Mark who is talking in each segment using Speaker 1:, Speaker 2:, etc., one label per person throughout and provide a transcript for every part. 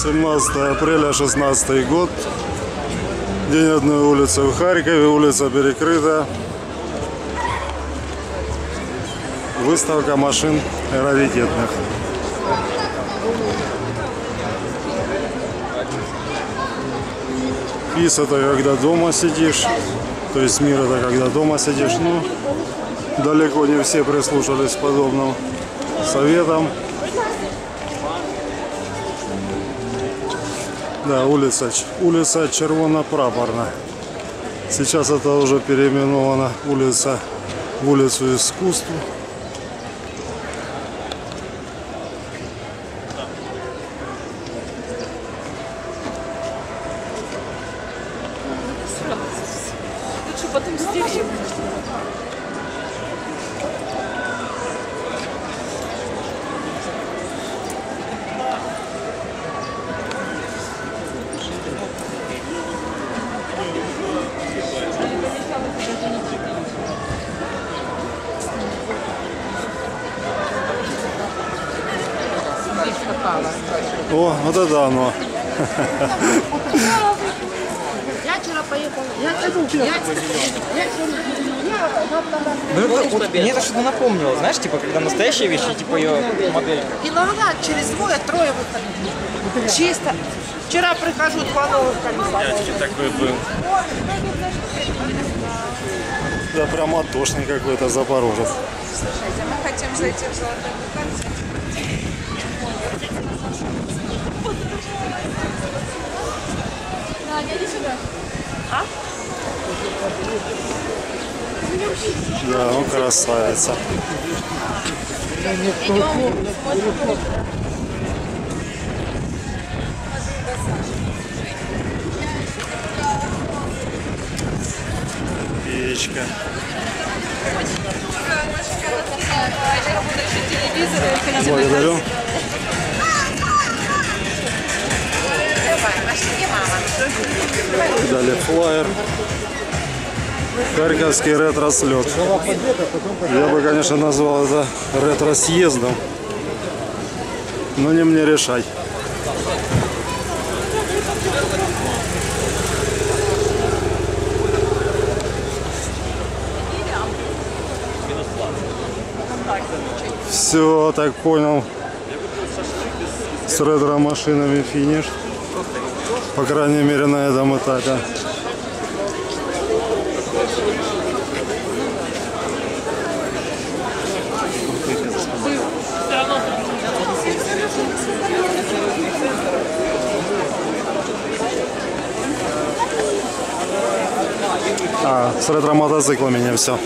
Speaker 1: 17 апреля 16 год. День одной улицы в Харькове. Улица перекрыта. Выставка машин раритетных. Пис — это когда дома сидишь. То есть мир — это когда дома сидишь. Ну, далеко не все прислушались к подобным советам. Да, улица Червонопрапорна. Сейчас это уже переименована улица в улицу Искусства.
Speaker 2: Лучше потом здесь.
Speaker 1: О, вот это оно.
Speaker 3: Я вчера поехала.
Speaker 4: Мне это что-то напомнило, знаешь, типа, когда настоящие вещи, типа ее модель.
Speaker 3: Километр через двое-трое выходов. Чисто. Вчера прихожу, 2 новых колеса.
Speaker 4: Такой был.
Speaker 1: Да, прям атошный какой-то Запорожец.
Speaker 2: Слушайте, мы хотим зайти в золотой букет. Иди сюда. А?
Speaker 1: Да, ну красавица. Печка. Благодарю. Далее флаер. Харьковский ретро-слет. Я бы, конечно, назвал это ретро-съездом. Но не мне решать. Все, так понял. С ретро-машинами финиш. По крайней мере, на этом этапе. А, с ретро-мотоциклами не все.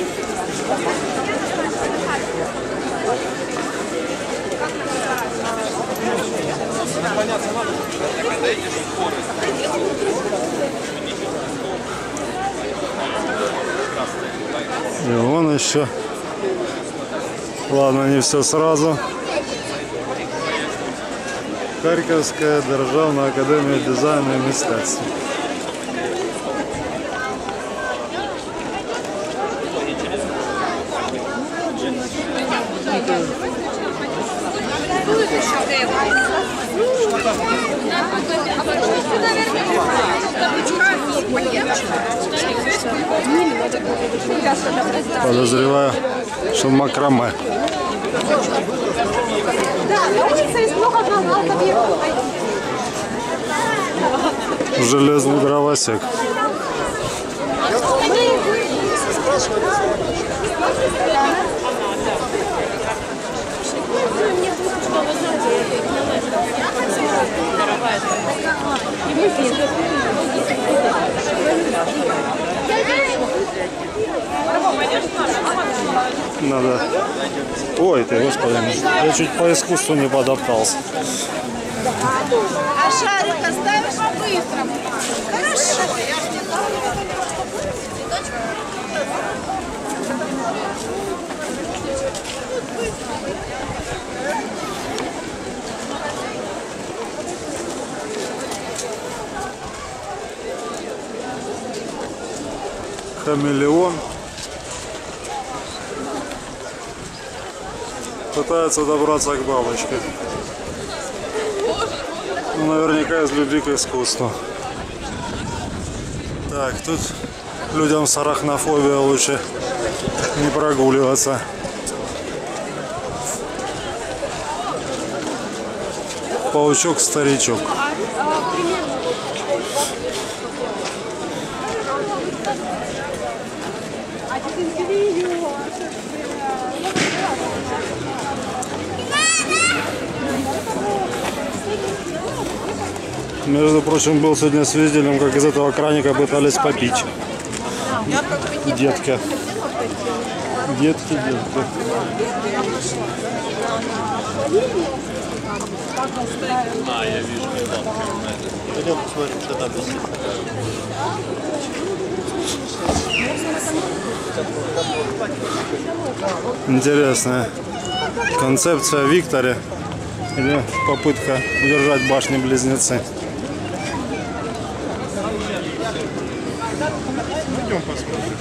Speaker 1: И вон еще. Ладно, не все сразу. Харьковская державная академия дизайна и мистецтва. Подозреваю, что макраме. Железный дровосек. Надо. Ой, ты, господи, я чуть по искусству не подоптался.
Speaker 3: А шарик оставишь по-быстрому? Хорошо.
Speaker 1: Хамелеон. Пытается добраться к бабочке. Ну, наверняка из любви к искусству. Так, тут людям с арахнофобией лучше не прогуливаться. Паучок-старичок. Между прочим, был сегодня свидетелем, как из этого краника пытались попить. Детка. Детки.
Speaker 5: Я вижу. Пойдем посмотрим, что там висит.
Speaker 1: Интересная концепция Викторе. Или попытка удержать башни-близнецы.
Speaker 5: Пойдем посмотрим.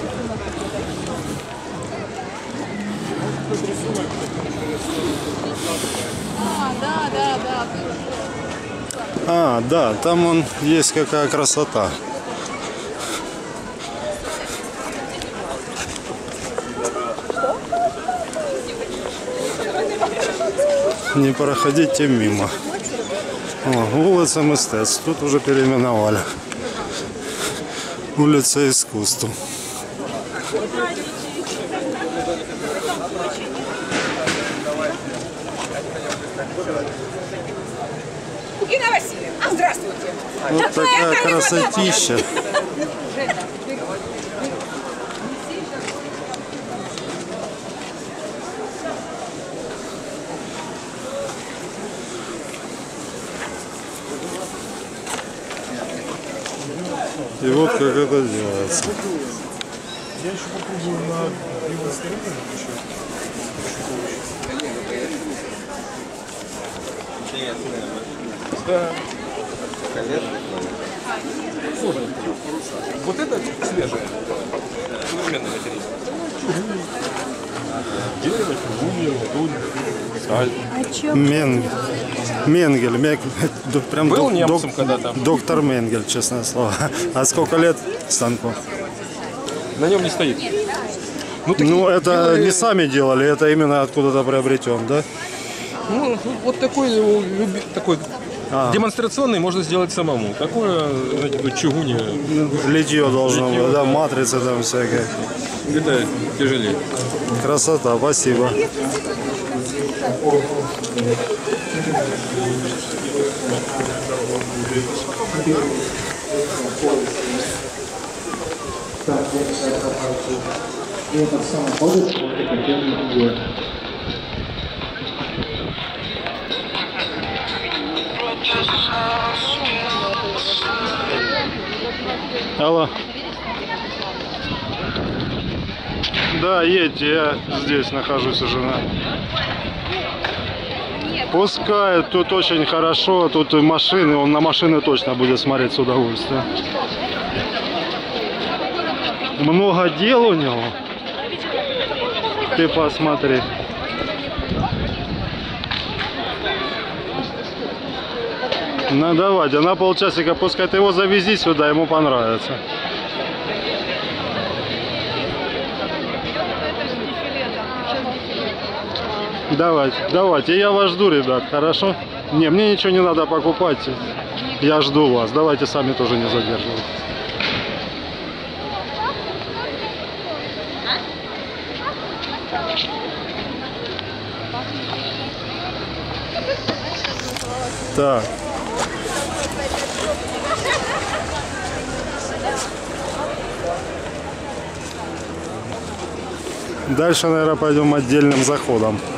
Speaker 1: А, да, там он есть какая красота. Не проходите мимо. О, улица Мистецтв. Тут уже переименовали. Улица Искусств.
Speaker 2: Инна Васильевна, здравствуйте.
Speaker 1: Вот такая красотища. И вот как это делается.
Speaker 5: Я еще попробую на белой стороне еще. Да. Вот это свежее. Современный материал. Дерево, чугунье, латунь, сталь.
Speaker 1: Менгель. Прям
Speaker 5: Был немцем когда-то.
Speaker 1: доктор Менгель, честное слово. А сколько лет станку?
Speaker 5: На нем не стоит.
Speaker 1: Ну, это не сами делали, это именно откуда-то приобретен, да?
Speaker 5: Ну, вот такой демонстрационный можно сделать самому. Такое, знаете, тут чугунье.
Speaker 1: Литье должно
Speaker 5: Литье,
Speaker 1: быть, да,
Speaker 5: да.
Speaker 1: матрица там всякая.
Speaker 5: Это тяжелее.
Speaker 1: Красота, спасибо. Алло. Да, едьте, я здесь нахожусь у жены. Пускай, тут очень хорошо, тут машины, он на машины точно будет смотреть с удовольствием. Много дел у него. Ты посмотри. Ну давайте, на полчасика, пускай ты его завези сюда, ему понравится. Давайте, я вас жду, ребят, хорошо? Не, мне ничего не надо покупать, я жду вас, давайте сами тоже не задерживайтесь. Так. Дальше, наверное, пойдем отдельным заходом.